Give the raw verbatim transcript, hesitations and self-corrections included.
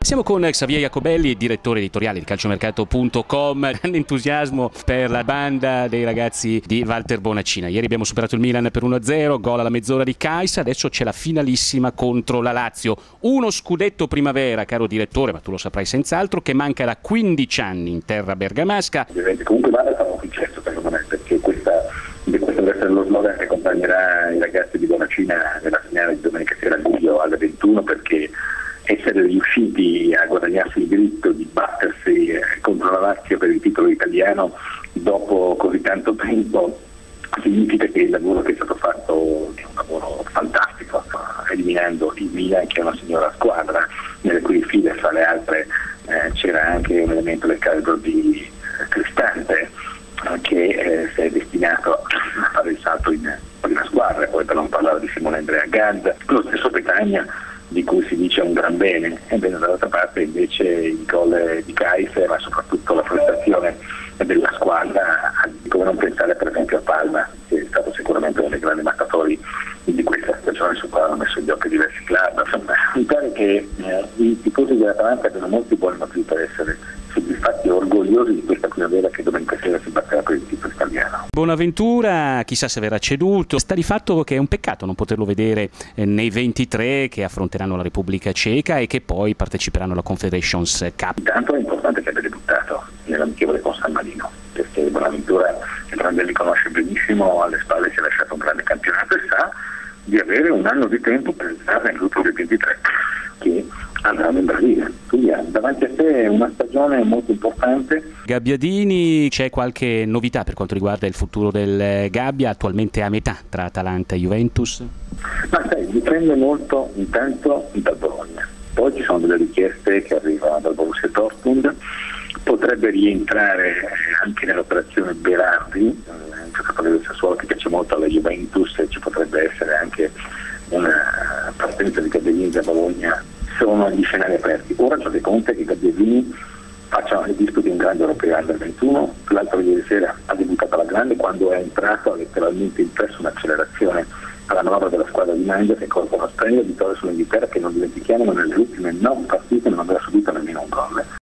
Siamo con Xavier Jacobelli, direttore editoriale di calciomercato punto com. Grande entusiasmo per la banda dei ragazzi di Walter Bonacina. Ieri abbiamo superato il Milan per uno a zero, gol alla mezz'ora di Kais, adesso c'è la finalissima contro la Lazio. Uno scudetto primavera, caro direttore, ma tu lo saprai senz'altro, che manca da quindici anni in terra bergamasca. Ovviamente comunque vale sarà un successo secondo me, perché questa, questo deve essere lo slogan che accompagnerà i ragazzi di Bonacina nella finale di domenica sera a luglio alle ventuno, perché essere riusciti a guadagnarsi il diritto di battersi contro la Lazio per il titolo italiano dopo così tanto tempo significa che il lavoro che è stato fatto è un lavoro fantastico, eliminando il Milan, che è una signora squadra nelle cui file fra le altre eh, c'era anche un elemento del calibro di Cristante eh, che eh, si è destinato a fare il salto in prima squadra, poi per non parlare di Simone Andrea Gad, lo stesso Petagna, di cui si dice un gran bene, e bene, dall'altra parte invece il gol di Kaiser, ma soprattutto la prestazione della squadra, come non pensare per esempio a Palma, che è stato sicuramente uno dei grandi mattatori di questa stagione, su cui hanno messo gli occhi diversi club. Insomma, mi pare che eh, i tifosi dell'Atalanta abbiano molti buoni motivi per essere soddisfatti e orgogliosi di questa primavera che domenica sera si batterà per il titolo italiano. Bonaventura, chissà se verrà ceduto. Sta di fatto che è un peccato non poterlo vedere eh, nei ventitré che affronteranno la Repubblica Ceca e che poi parteciperanno alla Confederations Cup. Intanto è importante che abbia debuttato nell'amichevole con San Marino, perché Bonaventura, che Prandelli conosce benissimo, alle spalle si è lasciato un grande campionato e sa di avere un anno di tempo per entrare nel gruppo dei ventitré che andranno in Brasile. Quindi ha davanti a sé una stagione molto importante. Gabbiadini, c'è qualche novità per quanto riguarda il futuro del Gabbia, attualmente a metà tra Atalanta e Juventus? Ma sai, dipende molto intanto dal Bologna, poi ci sono delle richieste che arrivano dal Borussia Dortmund, potrebbe rientrare anche nell'operazione Berardi, un giocatore del Sassuolo che piace molto alla Juventus, e ci potrebbe essere anche una partenza di Gabbiadini da Bologna. Sono gli scenari aperti. Ora c'è conto che Gabbiadini faccia e disputi un grande europeo under ventuno, l'altro ieri sera ha debuttato alla grande quando è entrato, ha letteralmente impresso un'accelerazione alla manovra della squadra di Mangia, che colpa una splendida vittoria sull'Inghilterra, che non dimentichiamo nelle ultime nove partite non aveva subito nemmeno un gol.